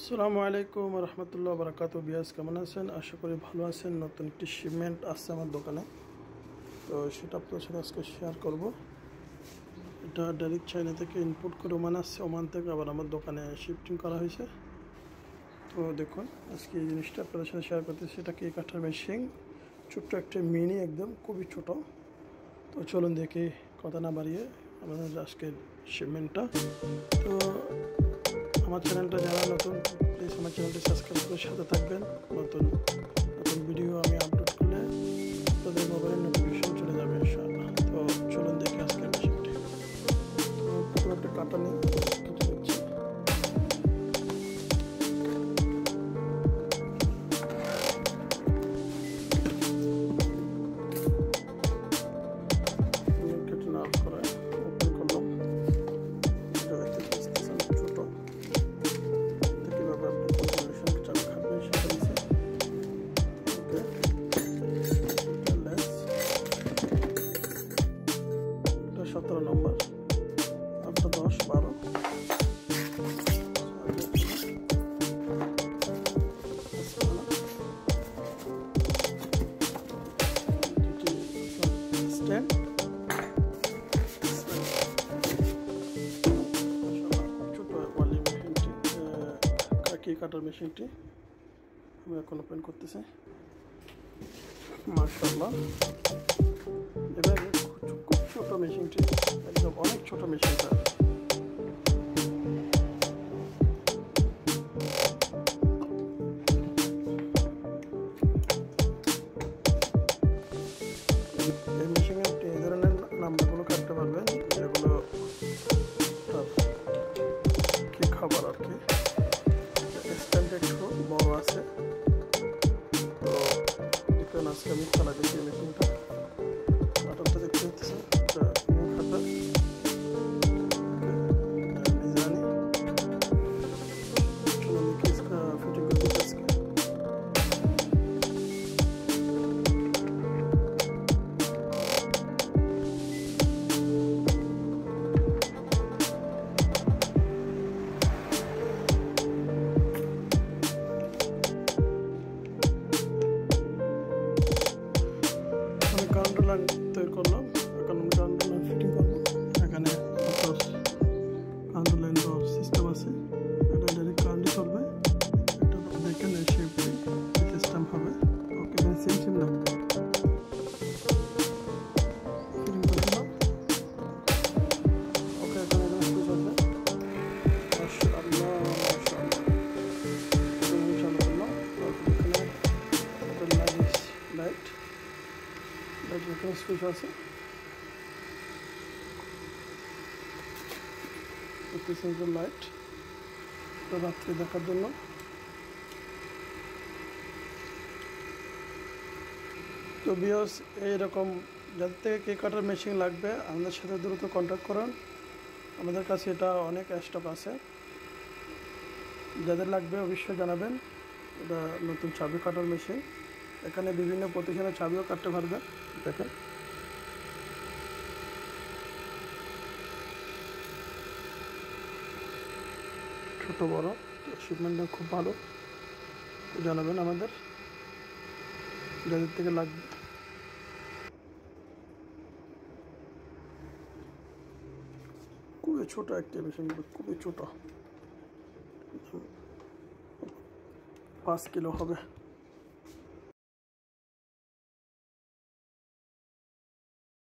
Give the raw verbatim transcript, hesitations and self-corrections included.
আসসালামু আলাইকুম রহমতুল্লাহ বারাকাতু। বিয়াস কেমন আছেন? আশা করি ভালো আছেন। নতুন একটি শিপমেন্ট আসছে আমার দোকানে, তো সেটা আপনার সাথে আজকে শেয়ার করব। এটা ডাইরেক্ট চাইনা থেকে ইনপুট করে ওমান আসছে, ওমান থেকে আবার আমার দোকানে শিফটিং করা হয়েছে। তো দেখুন আজকে এই জিনিসটা আপনাদের সাথে শেয়ার করতেছি। সেটা কি কাঠার মেশিন, ছোট্ট একটা মিনি, একদম খুবই ছোট। তো চলুন দেখি, কথা না বাড়িয়ে আমাদের আজকের শিপমেন্টটা। তো আমার চ্যানেলটা যারা নতুন, প্লিজ আমার চ্যানেলটি সাবস্ক্রাইব করে সাথে থাকবেন। নতুন নতুন ভিডিও আমি আপলোড করলে আপনাদের মোবাইলে নোটিফিকেশন চলে যাবে ইনশাআল্লাহ। তো চলুন দেখি আজকের মেশিনটি। তো পুরো একটা কাটা নিয়ে কেটে দিচ্ছি। কেটে নেওয়ার পরে ওপেন করলাম। এটা দেখতে পাচ্ছেন ছোট, কীভাবে আপনি কনফিগারেশন চালু খাবেন সেটা দিয়েছি। ওকে, এটা সতেরো নম্বর, আপনার দশ বারো স্ট্যান্ড। ছোট ওয়ালি মেশিনটি, কাকি কাটার মেশিনটি আমি এখন ওপেন করতেছি। মাশাআল্লাহ, এবার খুব ছোট মেশিনটি, একদম অনেক ছোট মেশিনটা। এই মেশিনে আপনি এই ধরনের নাম্বারগুলো কাটতে পারবেন, যেগুলো কি খাবার আর কি। স্ট্যান্ডটা একটু বড় আছে, তো দেখুন আজকে আমি চালা দিচ্ছি এই মেশিনটা। কাটারটা দেখতে হচ্ছে এটা নিউ কাটার ডিজাইন। চলো দেখি इसका फिटिंग करते हैं इसका। কাউন্টার লাইন তৈরি করলাম, এখন আমি কাউন্টার লাইন ফিটিং করবো। এখানে কাউন্টার লাইন সিস্টেম আছে, এটা ডাইরেক্ট কারেন্টে চলবে। এটা দেখেন এই শেপটি সিস্টেম হবে। ওকে, সেম সেম লাগবে। ফিটিং করে দিলাম। ওকে, এখন এখানে শুরু চলবে। মাশাআল্লাহ মাশাআল্লাহ, এটা চালু করলাম। এখানে লাইট লাইট এখানে সুইচ আছে, লাইট রাত্রে দেখার জন্য। তো ভিউয়ার্স, এইরকম যাদের থেকে কেক কাটার মেশিন লাগবে আমাদের সাথে দ্রুত কন্ট্যাক্ট করুন। আমাদের কাছে এটা অনেক স্টক আছে, যাদের লাগবে অবশ্যই জানাবেন। এটা নতুন চাবি কাটার মেশিন, এখানে বিভিন্ন প্রতিষ্ঠানের চাবিও কাটতে পারবে। দেখেন ছোট বড়, শিপমেন্টটা খুব ভালো। জানাবেন আমাদের যাদের থেকে লাগবে। খুবই ছোট একটা মেশিন, খুবই ছোট, পাঁচ কিলো হবে।